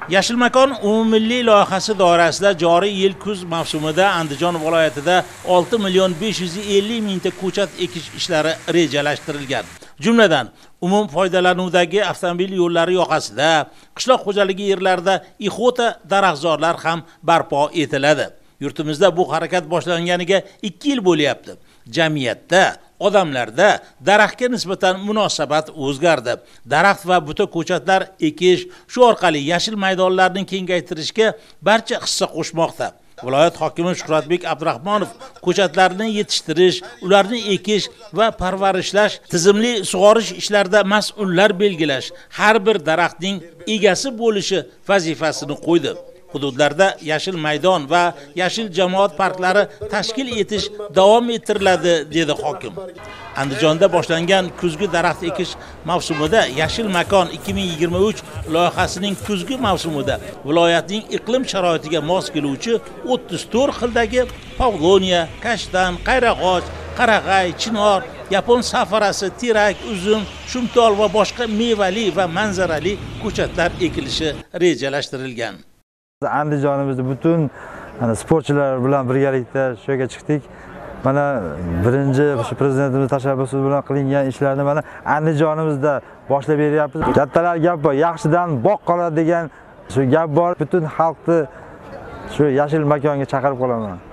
Yashil makon umummilliy loyihasi doirasida joriy yil kuz mavsumida Andijon viloyatida 6 million 550 mingta ko'chat ekish ishlari rejalashtirilgan. Jumladan, umum foydalanuvdagi avtomobil yo'llari yoqasida, qishloq xo'jaligi yerlarida ixota daraxtzorlar ham barpo etiladi. Yurtimizda bu harakat boshlanganiga 2 yil bo'lyapti. Jamiyatda, odamlarda daraxtga nisbatan munosabat o'zgardi. Daraxt va buta ko'chatlar ekish, shu orqali yashil maydonlarni kengaytirishga barcha hissa qo'shmoqda. Viloyat hokimi Shuhratbek Abdurahmonov ko'chatlarni yetishtirish, ularni ekish va parvarishlash, tizimli sug'orish ishlarida mas'ullar belgilash, har bir daraxtning egasi bo'lishi vazifasini qo'ydi. Hududlarda yashil maydon va yashil jamoat parklari tashkil etish davom ettiriladi, dedi hokim. Andijonda boshlangan kuzgi daraxt ekish mavsumida Yashil makon 2023 loyihasining kuzgi mavsumida viloyatning iqlim sharoitiga mos keluvchi 34 xildagi pavloniya, kashtan, qayrag'och, qarag'ay, chinor, yapon safarasi, terak, uzum, shumtol va boshqa mevali va manzarali ko'chatlar ekilishi rejalashtirilgan. Andijonimizda butun sportchilar bilan birgalikda shu yerga chiqdik. Mana birinchi prezidentimiz tashabbusi bilan qilingan ishlarni mana Andijonimizda boshlab beryapmiz. Kattalar gap bor, yaxshidan boq qoladi degan shu gap bor. Butun xalqni shu yashil makonga chaqirib qolaman.